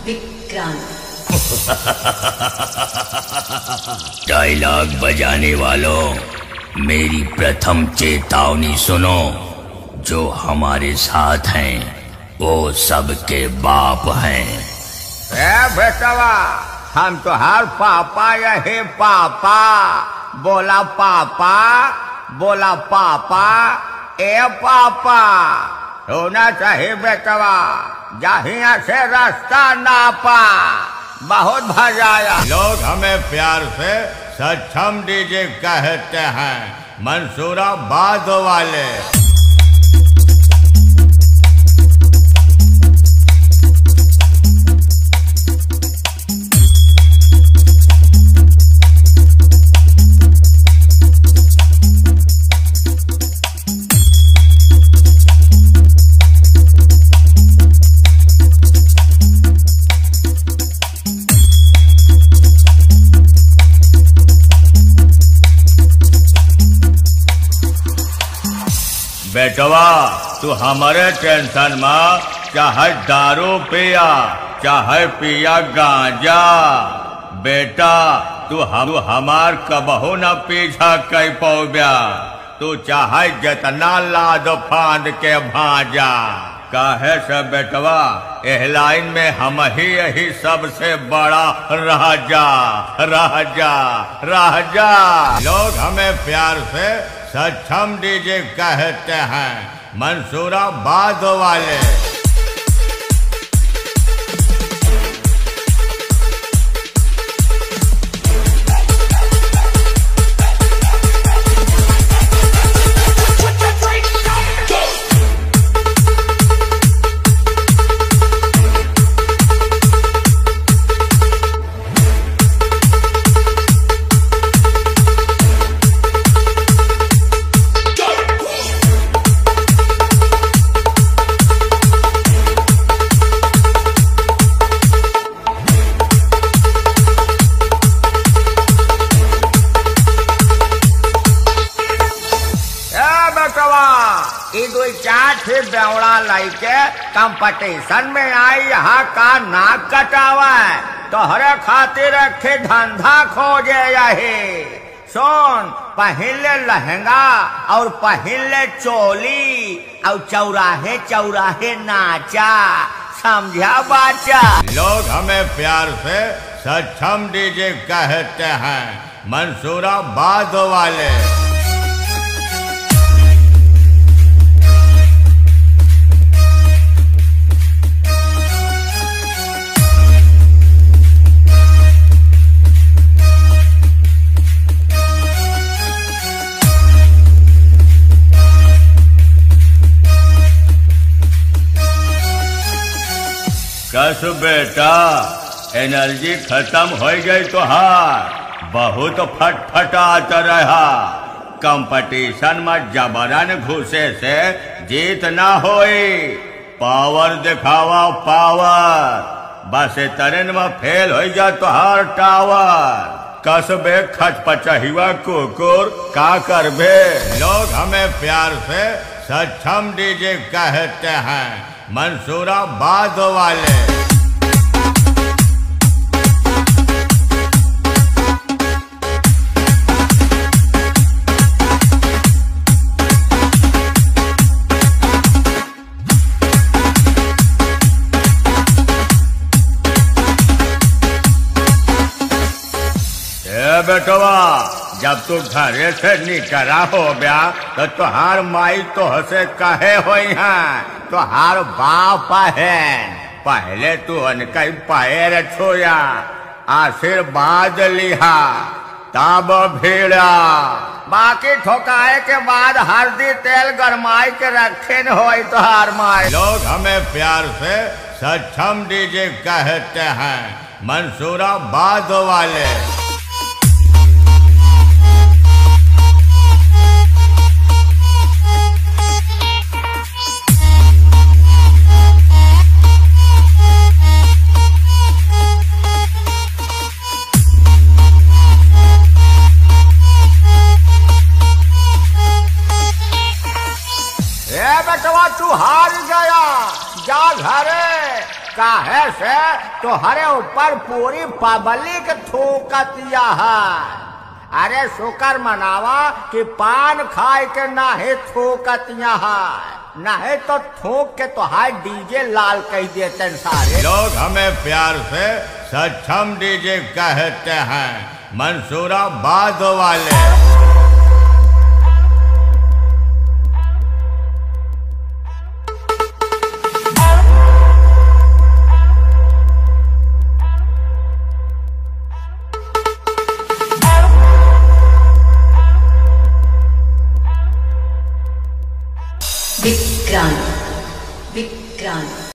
Vikrant. Dialogue बजाने वालों, मेरी प्रथम चेतावनी सुनो। जो हमारे साथ हैं वो सबके बाप हैं। बेटवा, हम तो हर पापा यही पापा। बोला पापा, बोला पापा, ए पापा। होना चाहिए बेटवा, जहिया से रास्ता नापा। बहुत भजाया। लोग हमें प्यार से सक्षम डीजे कहते हैं, मंसूराबाद वाले। बेटवा, तू हमारे टेंशन में चाहे दारू पिया चाहे पिया गांजा, बेटा तू हमार कबहू न पीछा कई पौब्या। तू चाहे जितना लाद फांद के भाजा। काहे से बेटवा, एह लाइन में हम ही यही सबसे बड़ा राजा राजा राजा। लोग हमें प्यार से सक्षम डीजे कहते हैं, मंसूराबाद वाले। बेवड़ा लाइके कंपटीशन में आई, यहाँ का नाक कटावा। तोहरे खातिर रखे धंधा खोजे यही। सुन, पहले लहंगा और पहले चोली और चौराहे चौराहे नाचा। समझा बाचा? लोग हमें प्यार से सक्षम डीजे कहते हैं, मंसूराबाद वाले। कस बेटा, एनर्जी खत्म हो गई तो हार बहुत फटफटाता रहा। कंपटीशन में जबरन घुसे से जीत ना होई। पावर दिखावा पावर, बस तरन में फेल हो जा तो हार टावर। कसबे खचपचहिवा कुकुर का करबे। लोग हमें प्यार से सक्षम डीजे कहते हैं, मंसूराबाद वाले। बेटवा, जब तू घरे से निकला हो गया तो तुहार माई तोहसे कहे हुई है, तुहार बाप है। पहले तू उनका पैर छुया, आशीर्वाद लिहा, तब भिड़ा। बाकी ठोकाए के बाद हल्दी तेल गरमाई के रखे न हो तुहार माई। लोग हमें प्यार से सक्षम डीजे कहते हैं, मंसूराबाद वाले। बेटवा, तू हार गया, जा घरे। काहे से तोहरे ऊपर पूरी पब्लिक थूकतिया है। अरे शुक्र मनावा कि पान खाए के नाही थूकतिया है, नहीं तो थूक के तो हाय डीजे लाल कह देते सारे लोग। हमें प्यार से सक्षम डीजे कहते हैं, मंसूराबाद वाले। विक्रांत।